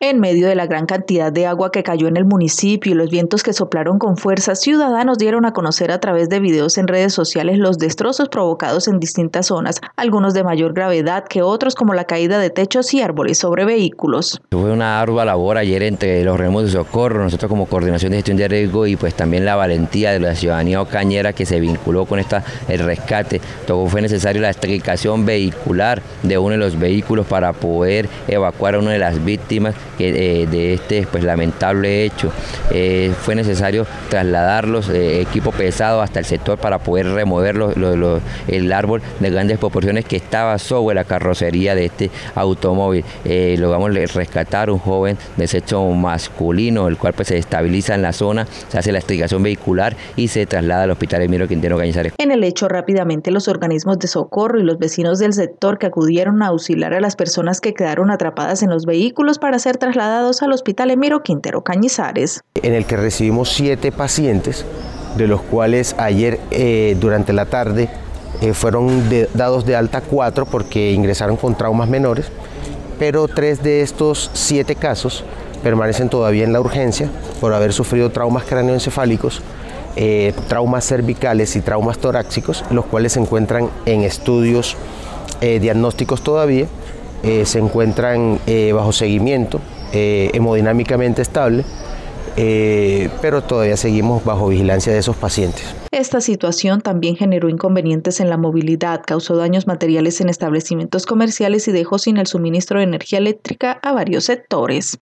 En medio de la gran cantidad de agua que cayó en el municipio y los vientos que soplaron con fuerza, ciudadanos dieron a conocer a través de videos en redes sociales los destrozos provocados en distintas zonas, algunos de mayor gravedad que otros, como la caída de techos y árboles sobre vehículos. Fue una ardua labor ayer entre los organismos de socorro, nosotros como Coordinación de Gestión de Riesgo y pues también la valentía de la ciudadanía ocañera que se vinculó con el rescate. Fue necesaria la extricación vehicular de uno de los vehículos para poder evacuar a una de las víctimas de este pues lamentable hecho. Fue necesario trasladarlos equipo pesado hasta el sector para poder remover el árbol de grandes proporciones que estaba sobre la carrocería de este automóvil. Logramos rescatar un joven de sexo masculino, el cual pues se estabiliza en la zona, se hace la extricación vehicular y se traslada al hospital Emilio Quintero Cañizares. En el hecho, rápidamente los organismos de socorro y los vecinos del sector que acudieron a auxiliar a las personas que quedaron atrapadas en los vehículos para ser trasladados al hospital Emilio Quintero Cañizares. En el que recibimos 7 pacientes, de los cuales ayer durante la tarde fueron dados de alta 4 porque ingresaron con traumas menores, pero 3 de estos 7 casos permanecen todavía en la urgencia por haber sufrido traumas cráneoencefálicos, traumas cervicales y traumas torácicos, los cuales se encuentran en estudios diagnósticos todavía, se encuentran bajo seguimiento, hemodinámicamente estable, pero todavía seguimos bajo vigilancia de esos pacientes. Esta situación también generó inconvenientes en la movilidad, causó daños materiales en establecimientos comerciales y dejó sin el suministro de energía eléctrica a varios sectores.